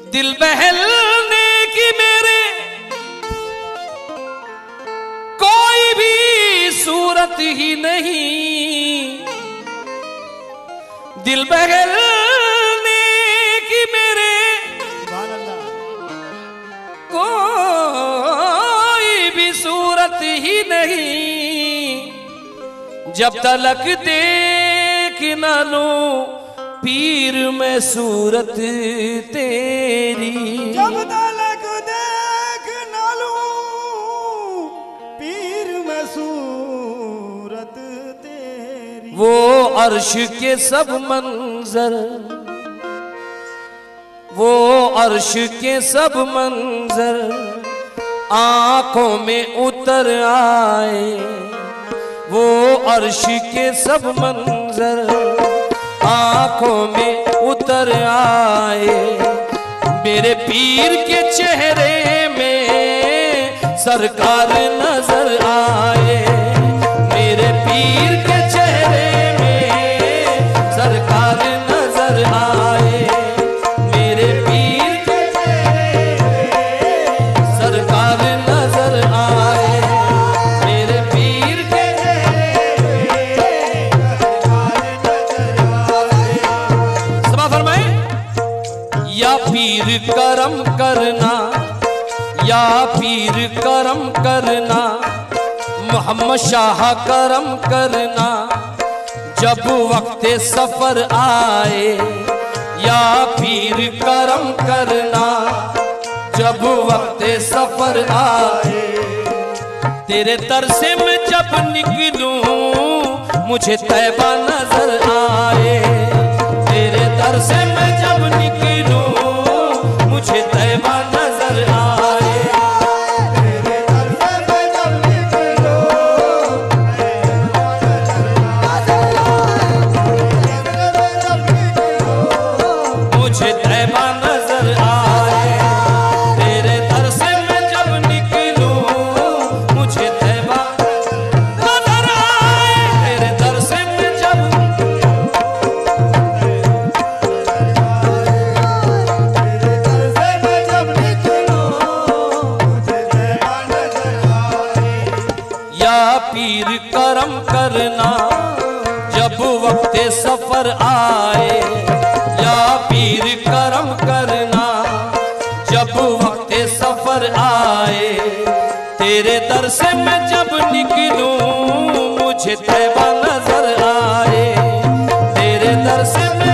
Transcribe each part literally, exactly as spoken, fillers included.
दिल बहलने की मेरे कोई भी सूरत ही नहीं, दिल बहलने की मेरे कोई भी सूरत ही नहीं, जब तलक देख न लूं पीर में सूरत तेरी, जब तलक देख न लूं पीर में सूरत तेरी। वो अर्श के सब मंजर, वो अर्श के सब मंजर आंखों में उतर आए, वो अर्श के सब मंजर आंखों में उतर आए, मेरे पीर के चेहरे में सरकार नजर आए, मेरे पीर के चेहरे में सरकार नजर आए, मेरे पीर के चेहरे में सरकार नजर आए, मेरे पीर के या पीर करम करना, या पीर करम करना, मोहम्मद शाह करम करना, जब वक्त सफर आए, या पीर करम करना, जब वक्त सफर आए, तेरे दर से मैं जब निकलूं मुझे तैबा नजर आए, तेरे दर से मैं जब निकलूं मुझे तैबा नजर आए, तेरे दर से मैं जब निकलूं मुझे तैबा नजर आए, तेरे दर से मैं जब निकलूं मुझे तैबा नजर आए, तेरे दर से मैं जब पीर करम करना, जब वक्त सफर आए, या पीर करम करना, जब वक्त सफर आए, तेरे दर से मैं जब निकलूं मुझे तैबा नजर आए, तेरे दर से मैं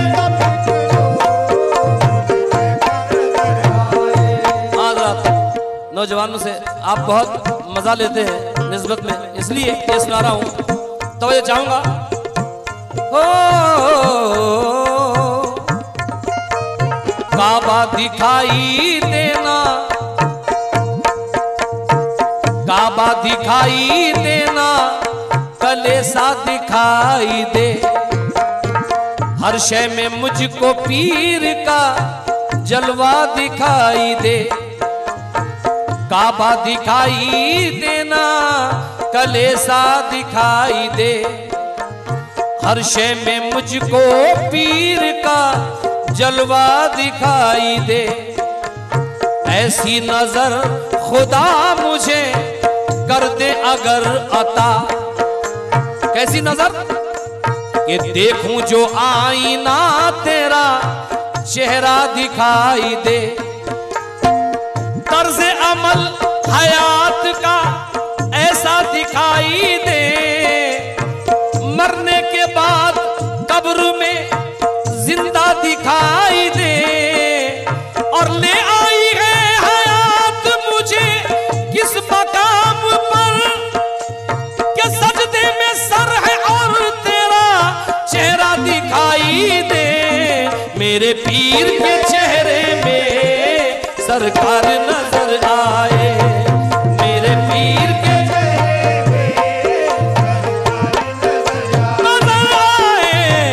नौजवानों से आप बहुत मजा लेते हैं निस्बत में, इसलिए ये सुना रहा हूं। तो ये चाहूंगा हो काबा दिखाई देना, काबा दिखाई देना, कलेसा दिखाई दे, हर शय में मुझको पीर का जलवा दिखाई दे, काबा दिखाई देना, कलेसा दिखाई दे, हर शय में मुझको पीर का जलवा दिखाई दे, ऐसी नजर खुदा मुझे कर दे अगर अता, कैसी नजर कि देखूं जो आईना तेरा चेहरा दिखाई दे, तर्ज अमल हयात का ऐसा दिखाई दे, मरने के बाद कब्र में जिंदा दिखाई दे, और ले आई है हयात मुझे किस मकाम पर के सजदे में सर है और तेरा चेहरा दिखाई दे, मेरे पीर के चेहरे में सरकार नजर आए, मेरे पीर के चेहरे में नजर आए,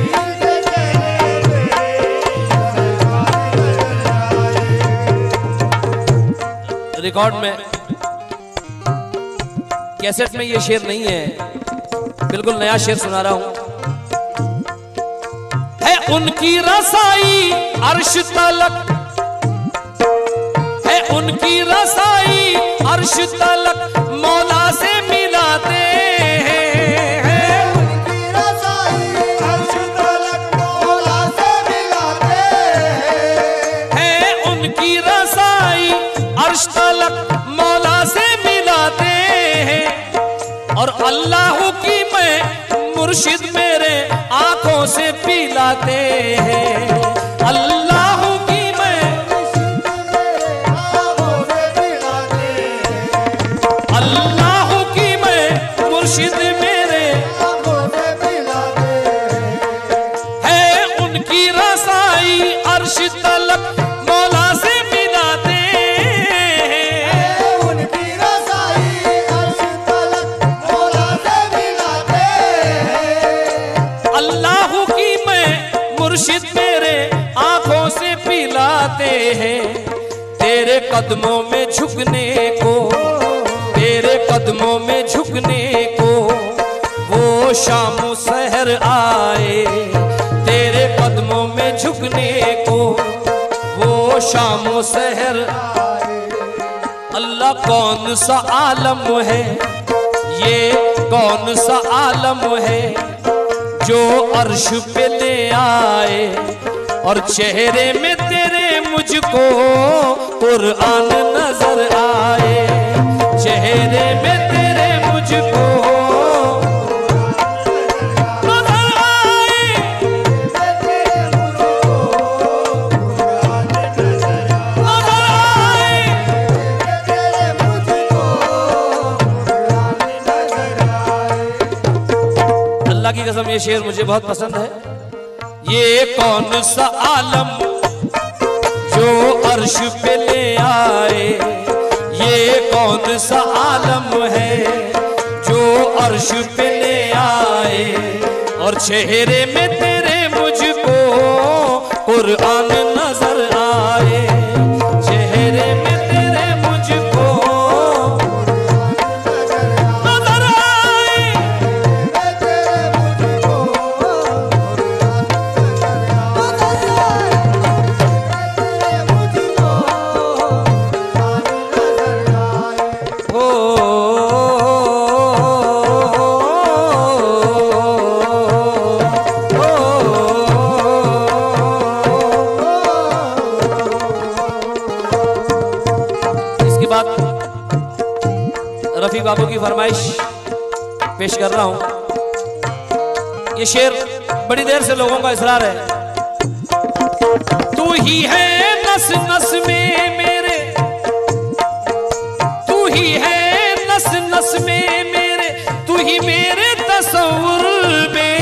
रिकॉर्ड में कैसेट में ये शेर नहीं है, बिल्कुल नया शेर सुना रहा हूं। है उनकी रसाई अर्श तलक उनकी रसाई अर्श तलक मौला से मिलाते हैं। उनकी रसाई अर्श तलक मौला से मिलाते हैं। उनकी रसाई अर्श तलक मौला से मिलाते हैं। और अल्लाह की मैं मुर्शिद मेरे आंखों से पिलाते हैं। अल्लाह की मैं अल्लाह की मैं मुर्शिद मेरे है। उनकी रसाई अर्श तलक मौला से मिलाते हैं। उनकी रसाई अर्श तलक मौला से मिलाते हैं। अल्लाह की मैं मुर्शिद मेरे आंखों से पिलाते हैं। तेरे कदमों में झुकने को तेरे कदमों में झुकने को वो शाम सहर आए। तेरे कदमों में झुकने को वो शाम सहर आए। अल्लाह कौन सा आलम है ये कौन सा आलम है जो अर्श पे ले आए। और चेहरे में तेरे मुझको कुरान नजर आए। चेहरे में तेरे मुझको नजर आए। नजर आए। अल्लाह की कसम ये शेर मुझे बहुत पसंद है। ये कौन सा आलम जो अर्श पे ले आए। ये कौन सा आलम है जो अर्श पे ले आए। और चेहरे में तेरे मुझको कुरान नजर आए। चेहरे में तेरे मुझको नजर आए। हो इसके बाद रफी बाबू की फरमाइश पेश कर रहा हूं। ये शेर बड़ी देर से लोगों का इसरार है। तू ही है नस नस में मेरे तू ही है नस नस में मेरे तू ही मेरे तस्वुर में।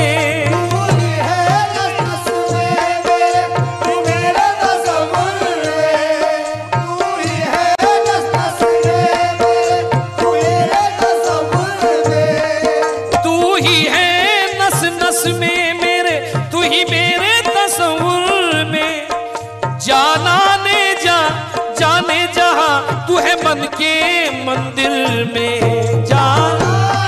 तू ही है नस नस में मेरे तू ही मेरे तस्वुर में। जाना ने जा जाने जहां तू है मन के मंदिर में। जाना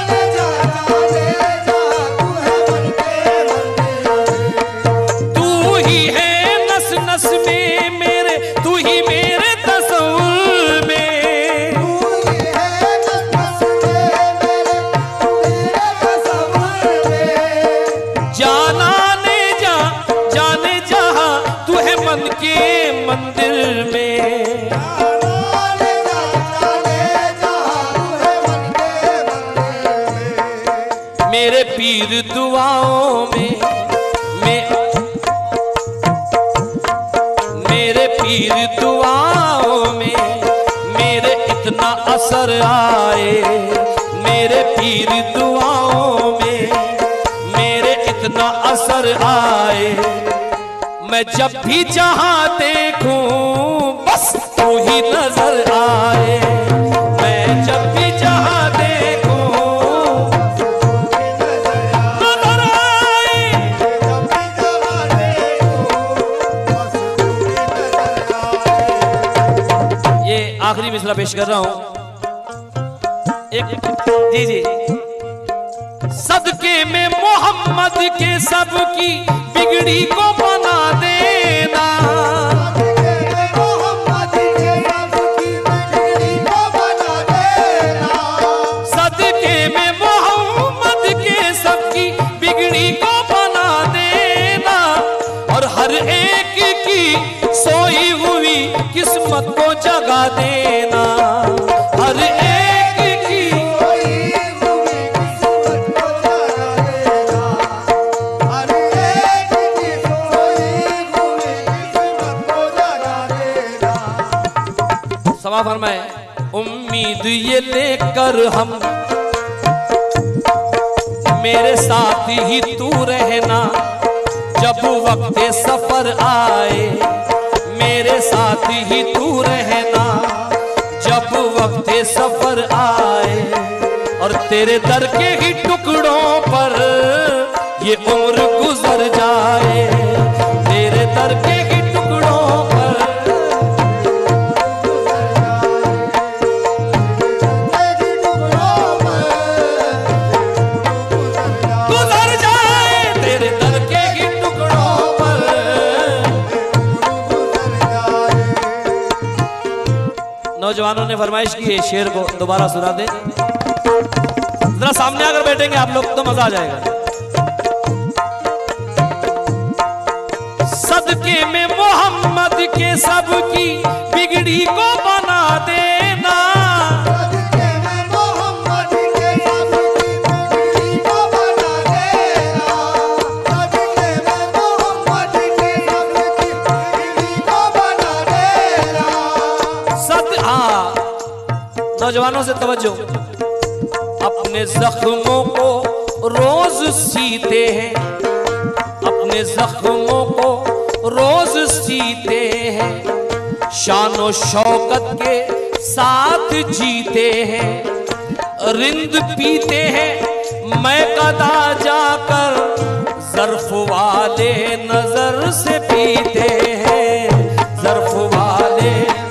तू ही है नस नस में मेरे तू ही मेरे तस्वुर में। जाना ने जा जाने जहां तू है मन के मंदिर में। मेरे पीर दुआओं में में मेरे पीर दुआओं में मेरे इतना असर आए। मेरे पीर दुआओं में मेरे इतना असर आए। मैं जब भी जहां देखूं बस तू ही नजर आए। मैं जब भी जहां देखूं नजर आए। ये आखिरी मिसरा पेश कर रहा हूं। एक जी जी सदके में मोहम्मद के सबकी बिगड़ी को बना देना। किस्मत को जगा देना। हर एक की सोई हुई किस्मत को जगा देना। हर एक की सोई हुई किस्मत को जगा देना। समा फरमाए, उम्मीद ये लेकर हम मेरे साथ ही तू रहना, जब वक्त सफर आए मेरे साथ ही तू रहना, जब वक्त सफर आए। और तेरे दर के ही टुकड़ों पर ये उम्र गुजर जाए, तेरे दर के ही टुकड़ों पर गुजर जाए, तेरे दर के ही टुकड़ों पर। नौजवानों ने फरमाइश की है, शेर को दोबारा सुना दे। जरा सामने आकर बैठेंगे आप लोग तो मजा आ जाएगा। सदके में मोहम्मद के सबकी बिगड़ी को बना देना। सदके में मोहम्मद के सबकी बिगड़ी को बना देना। सदके में मोहम्मद के सबकी बिगड़ी को बना देना। सद हाँ, नौजवानों से तवज्जो। अपने जख्मों को रोज सीते हैं, अपने जख्मों को रोज सीते हैं, शानो शौकत के साथ जीते हैं। रिंद पीते हैं मैं कदा जाकर, ज़र्फ वाले नजर से पीते हैं, ज़र्फ वाले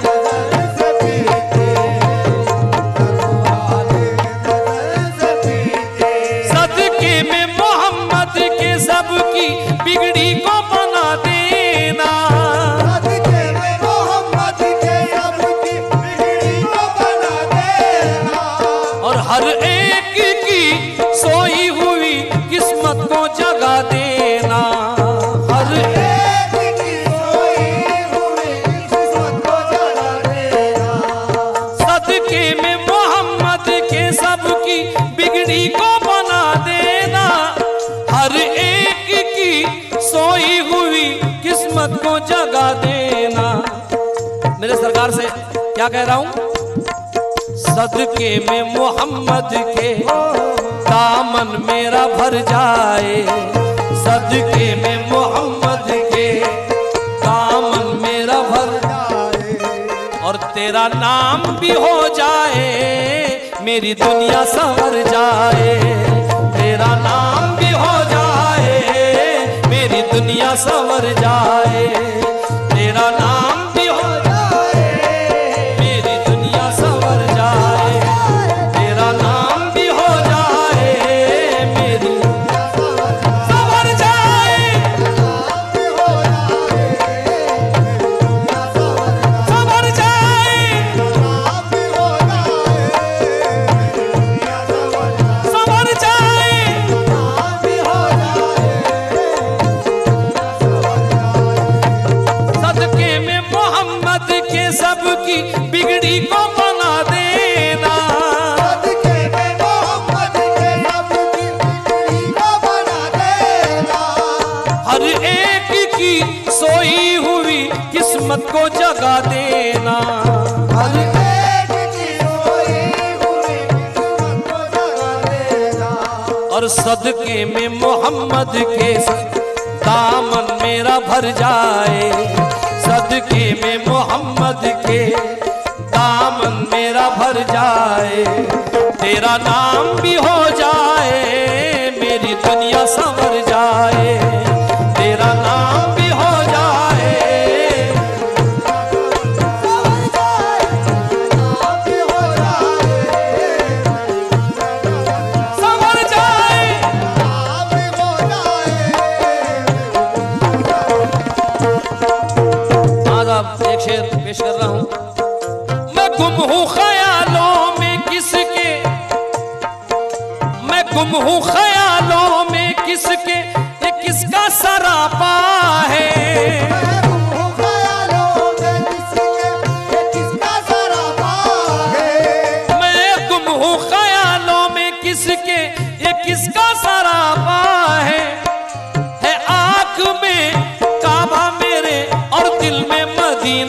सदके में मोहम्मद के सबकी बिगड़ी को बना देना। सदके में मोहम्मद के सबकी बिगड़ी को बना देना। और हर एक की सोई हुई किस्मत को जगा देना। हर एक की सोई हुई किस्मत को जगा देना। सदके में मोहम्मद के सबकी बिगड़ी को बना देना। हर एक की सोई हुई किस्मत को जगा देना। मेरे सरकार से क्या कह रहा हूं? सदके में मोहम्मद के दामन मेरा भर जाए, सदके में मोहम्मद के दामन मेरा भर जाए। और तेरा नाम भी हो जाए, मेरी दुनिया संवर जाए, तेरा नाम भी हो जाए, मेरी दुनिया संवर जाए। तेरा नाम भी हो जाए, मेरी दुनिया संवर जाए, तेरा नाम भी हो जाए, मेरी संवर जाए, संवर जाए, संवर जाए। सदके में मोहम्मद के सबकी बिगड़ी को बना देना। सदके में मोहम्मद के सबकी बिगड़ी को बना देना। हर एक की सोई हुई किस्मत को जगा देना। हर एक की सोई हुई किस्मत को जगा देना। और सदके में मोहम्मद के दामन मेरा भर जाए, सदके में मोहम्मद के दामन मेरा भर जाए। तेरा नाम भी हो जाए, मेरी दुनिया संवर जाए, तेरा नाम भी हो जाए, संवर जाए, नाम भी हो जाए, संवर जाए। नाम भी हो जाए। आज आप एक शेर पेश कर रहा हूं। मैं गुम हूं ख्यालों में किसके, मैं गुम हूं ख्यालों में किसके, ये किसका सरापा है। मैं गुम हूँ ख्यालों में किसके,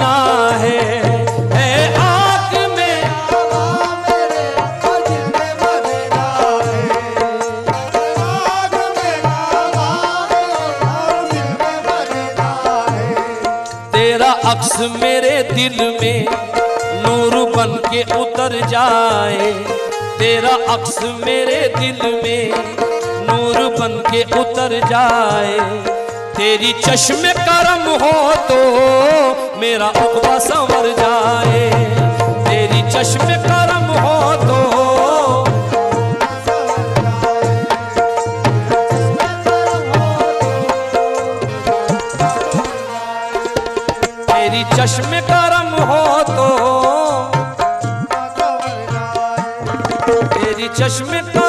मदीना है, है आँख में मेरे दिल में मदीना है, आँख में काबा और दिल में मदीना है। तेरा अक्स मेरे दिल में नूर बन के उतर जाए, तेरा अक्स मेरे दिल में नूर बन के उतर जाए। तेरी चश्मे करम हो तो मेरा उक़बा संवर जाए, तेरी चश्मे करम हो तो तेरी चश्मे करम हो तो तेरी चश्मे